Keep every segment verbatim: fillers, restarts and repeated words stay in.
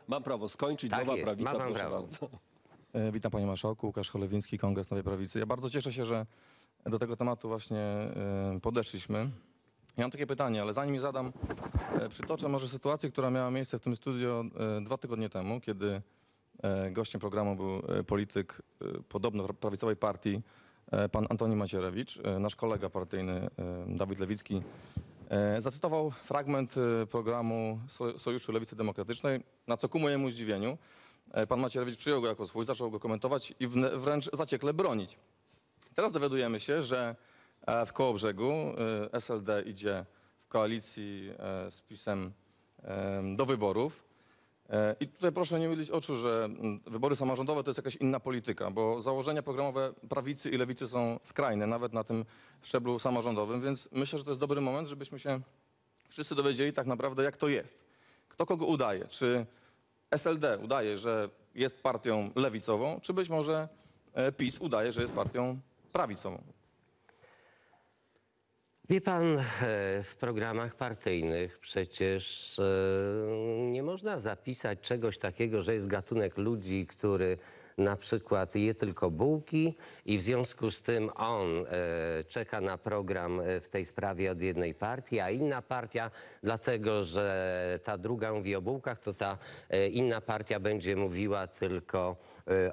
Mam prawo skończyć. Tak Nowa jest, Prawica, ma pan proszę prawo. bardzo. E, Witam panie marszałku, Łukasz Cholewiński, Kongres Nowej Prawicy. Ja bardzo cieszę się, że do tego tematu właśnie e, podeszliśmy. Ja mam takie pytanie, ale zanim je zadam, e, przytoczę może sytuację, która miała miejsce w tym studio e, dwa tygodnie temu, kiedy e, gościem programu był e, polityk e, podobno pra- prawicowej partii, e, pan Antoni Macierewicz. E, nasz kolega partyjny e, Dawid Lewicki e, zacytował fragment e, programu So- Sojuszu Lewicy Demokratycznej, na co ku mojemu zdziwieniu e, pan Macierewicz przyjął go jako swój, zaczął go komentować i wne- wręcz zaciekle bronić. Teraz dowiadujemy się, że e, w Kołobrzegu e, S L D idzie w koalicji e, z PiS-em e, do wyborów. E, I tutaj proszę nie mylić oczu, że mm, wybory samorządowe to jest jakaś inna polityka, bo założenia programowe prawicy i lewicy są skrajne, nawet na tym szczeblu samorządowym, więc myślę, że to jest dobry moment, żebyśmy się wszyscy dowiedzieli tak naprawdę, jak to jest. Kto kogo udaje? Czy S L D udaje, że jest partią lewicową, czy być może e, PiS udaje, że jest partią prawicową? Wie pan, e, w programach partyjnych przecież e, nie można zapisać czegoś takiego, że jest gatunek ludzi, który na przykład je tylko bułki i w związku z tym on e, czeka na program e, w tej sprawie od jednej partii, a inna partia, dlatego że ta druga mówi o bułkach, to ta e, inna partia będzie mówiła tylko e,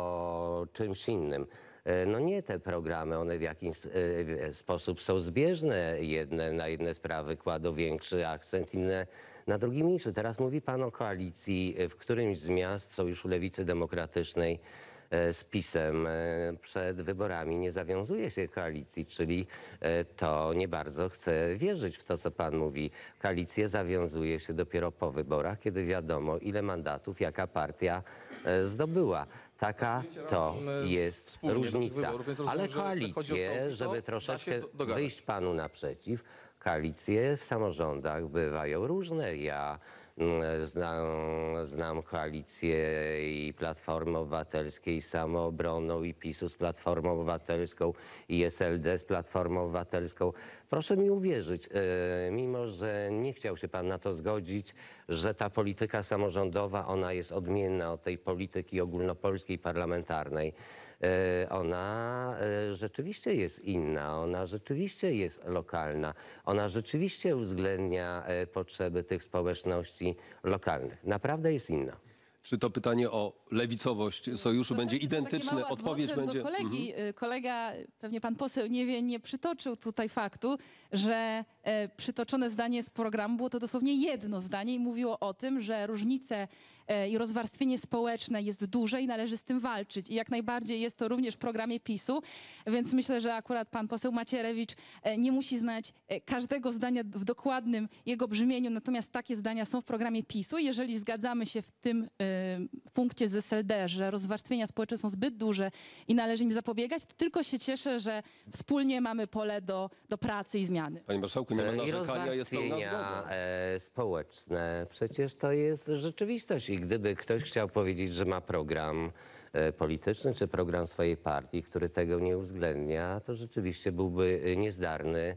o czymś innym. E, No nie, te programy, one w jakiś e, sposób są zbieżne. Jedne na jedne sprawy kładą większy akcent, inne na drugi mniejszy. Teraz mówi pan o koalicji w którymś z miast Sojuszu Lewicy Demokratycznej e, z PiS-em. E, Przed wyborami nie zawiązuje się koalicji, czyli e, to nie bardzo chcę wierzyć w to, co pan mówi. Koalicję zawiązuje się dopiero po wyborach, kiedy wiadomo, ile mandatów jaka partia e, zdobyła. Taka to jest wspólnie do tych różnica. wyborów, więc rozumiem, Ale że jak chodzi o koalicje, stołki, to żeby da się troszeczkę do- dogadać. wyjść panu naprzeciw, koalicje w samorządach bywają różne. Ja mm, znam, znam koalicję i Platformy Obywatelskiej z Samoobroną, i PiS-u z Platformą Obywatelską, i S L D z Platformą Obywatelską. Proszę mi uwierzyć, e, mimo że nie chciał się pan na to zgodzić, że ta polityka samorządowa, ona jest odmienna od tej polityki ogólnopolskiej parlamentarnej. E, Ona e, rzeczywiście jest inna, ona rzeczywiście jest lokalna, ona rzeczywiście uwzględnia e, potrzeby tych społeczności lokalnych. Naprawdę jest inna. Czy to pytanie o lewicowość sojuszu będzie Zaznaczę, że takie identyczne? małe Odpowiedź adwocem będzie... do kolegi. Mhm. Y, Kolega, pewnie pan poseł nie wie, nie przytoczył tutaj faktu, że e, przytoczone zdanie z programu było to dosłownie jedno zdanie i mówiło o tym, że różnice e, i rozwarstwienie społeczne jest duże i należy z tym walczyć. I jak najbardziej jest to również w programie PiS-u, więc myślę, że akurat pan poseł Macierewicz e, nie musi znać e, każdego zdania w dokładnym jego brzmieniu, natomiast takie zdania są w programie PiS-u. Jeżeli zgadzamy się w tym e, w punkcie z S L D, że rozwarstwienia społeczne są zbyt duże i należy im zapobiegać, to tylko się cieszę, że wspólnie mamy pole do, do pracy i zmiany. Panie marszałku, nie ma I narzekania, jest pełna rozwarstwienia zgoda. e, społeczne, przecież to jest rzeczywistość. I gdyby ktoś chciał powiedzieć, że ma program e, polityczny czy program swojej partii, który tego nie uwzględnia, to rzeczywiście byłby e, niezdarny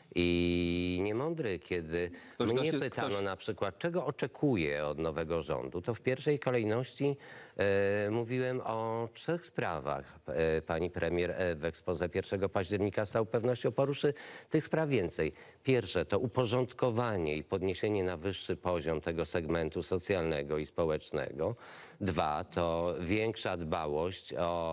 i niemądry. Kiedy Ktoś da mnie się- pytano ktoś- na przykład, czego oczekuję od nowego rządu, to w pierwszej kolejności e, mówiłem o trzech sprawach. E, pani premier e, w exposé pierwszego października z całą pewnością poruszy tych spraw więcej. Pierwsze to uporządkowanie i podniesienie na wyższy poziom tego segmentu socjalnego i społecznego. Dwa to większa dbałość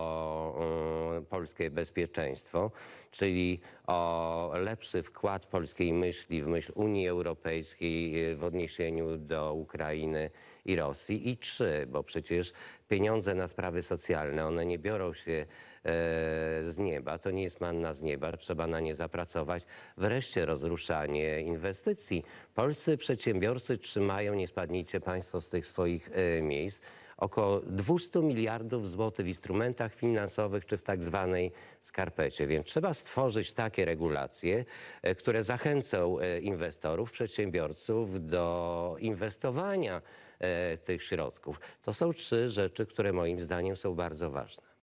o y, polskie bezpieczeństwo, czyli o lepszy wkład polskiej myśli w myśl Unii Europejskiej y, w odniesieniu do Ukrainy i Rosji. I trzy, bo przecież pieniądze na sprawy socjalne, one nie biorą się e, z nieba, to nie jest manna z nieba, trzeba na nie zapracować. Wreszcie rozruszanie inwestycji. Polscy przedsiębiorcy trzymają, nie spadnijcie państwo z tych swoich e, miejsc, około dwieście miliardów złotych w instrumentach finansowych czy w tak zwanej skarpecie. Więc trzeba stworzyć takie regulacje, e, które zachęcą e, inwestorów, przedsiębiorców do inwestowania e, tych środków. To są trzy rzeczy, które moim zdaniem są bardzo ważne.